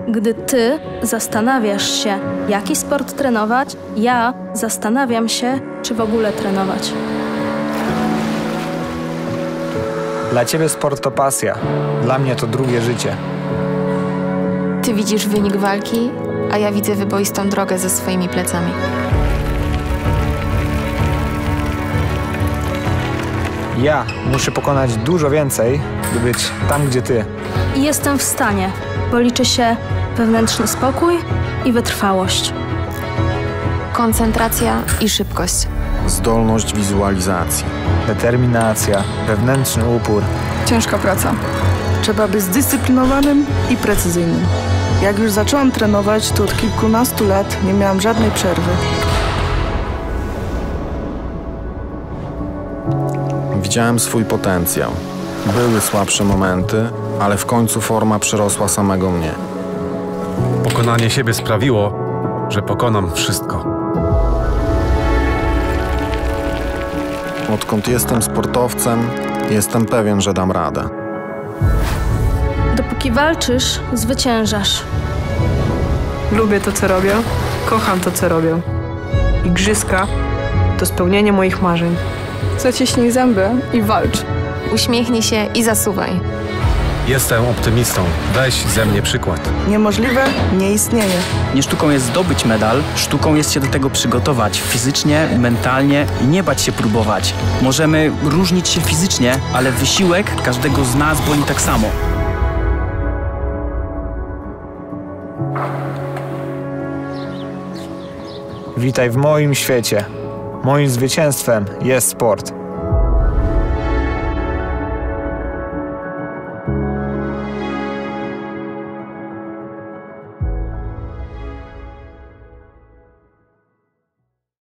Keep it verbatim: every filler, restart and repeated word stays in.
Gdy ty zastanawiasz się, jaki sport trenować, ja zastanawiam się, czy w ogóle trenować. Dla ciebie sport to pasja, dla mnie to drugie życie. Ty widzisz wynik walki, a ja widzę wyboistą drogę ze swoimi plecami. Ja muszę pokonać dużo więcej, by być tam, gdzie ty. I jestem w stanie, bo liczy się wewnętrzny spokój i wytrwałość. Koncentracja i szybkość. Zdolność wizualizacji. Determinacja, wewnętrzny upór. Ciężka praca. Trzeba być zdyscyplinowanym i precyzyjnym. Jak już zaczęłam trenować, to od kilkunastu lat nie miałam żadnej przerwy. Widziałem swój potencjał. Były słabsze momenty, ale w końcu forma przerosła samego mnie. Pokonanie siebie sprawiło, że pokonam wszystko. Odkąd jestem sportowcem, jestem pewien, że dam radę. Dopóki walczysz, zwyciężasz. Lubię to, co robię. Kocham to, co robię. Igrzyska to spełnienie moich marzeń. Zaciśnij zęby i walcz. Uśmiechnij się i zasuwaj. Jestem optymistą. Weź ze mnie przykład. Niemożliwe nie istnieje. Nie sztuką jest zdobyć medal, sztuką jest się do tego przygotować fizycznie, mentalnie i nie bać się próbować. Możemy różnić się fizycznie, ale wysiłek każdego z nas boli tak samo. Witaj w moim świecie. Moim zwycięstwem jest sport.